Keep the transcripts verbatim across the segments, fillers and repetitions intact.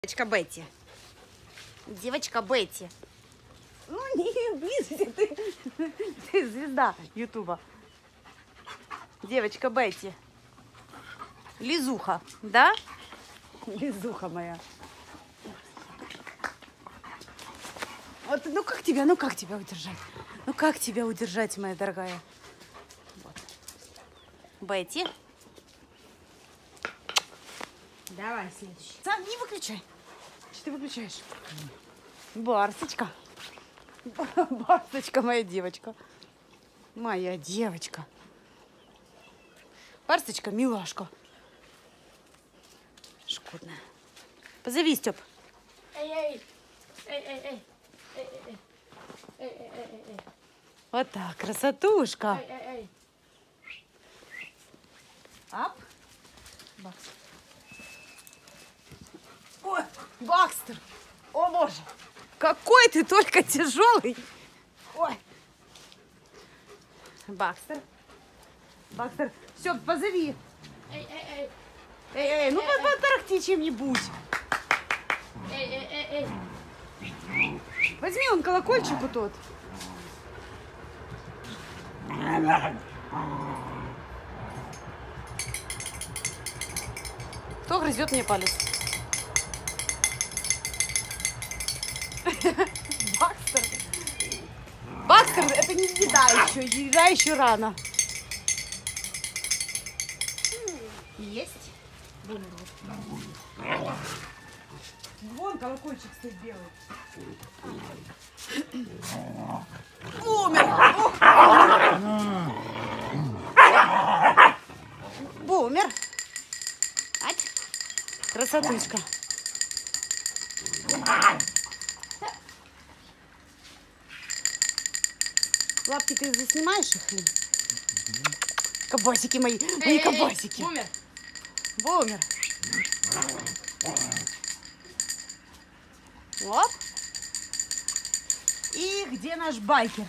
Девочка Бетти. Девочка Бетти. Ну, не близости, ты, ты звезда Ютуба. Девочка Бетти. Лизуха, да? Лизуха моя. Вот, ну как тебя, ну как тебя удержать? Ну как тебя удержать, моя дорогая? Вот. Бетти. Давай, следующий. Сам не выключай. Что ты выключаешь? Барсочка. Барсочка, моя девочка. Моя девочка. Барсочка, милашка. Шкодная. Позови, Степ. Эй, эй, эй, эй, эй, эй, эй, эй, эй, эй, эй. Вот так, красотушка. Эй, эй, эй. Ап. Бакстер. Ой, Бакстер. О, боже. Какой ты только тяжелый. Ой. Бакстер. Бакстер. Все, позови. Эй, эй, эй. Эй, эй, ну Эй, эй. потарахти чем-нибудь. Эй, эй, эй, эй. Возьми он колокольчик вот тот. Кто грызет мне палец? Бакстер. Бакстер, это не еда еще. Еда еще рано. Есть. Вон колокольчик стоит белый. Бумер! Бумер! Ать! Красотушка! Лапки ты заснимаешь их? Кабасики мои! Мои кабасики! Бумер. Бумер! Оп! И где наш байкер?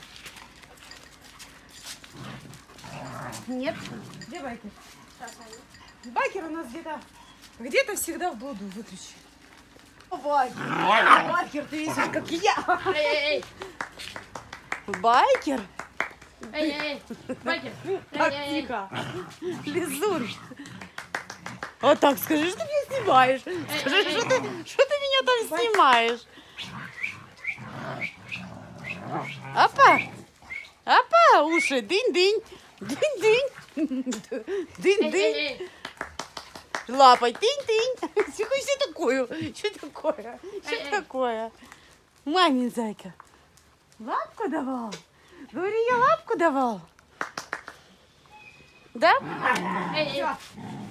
Нет? Где байкер? Байкер у нас где-то, где-то всегда в блуду. Выключи. О, байкер. Байкер, ты видишь, как я. Эй, эй, эй. Байкер? Эй, эй, эй. Байкер. Так, Эй, эй, эй. тихо. Лизун. Вот так, скажи, что ты меня снимаешь. Скажи, эй, что ты, что ты меня там снимаешь. Опа. Опа, уши. Дынь-дынь. Дынь-дынь. Эй, Дынь-дынь. эй, эй. Лапой. Тынь-тынь. Что такое? Что такое? Что Эй, эй. такое? Мамин зайка. Лапку давал? Говори, я лапку давал. Да? Эй, эй.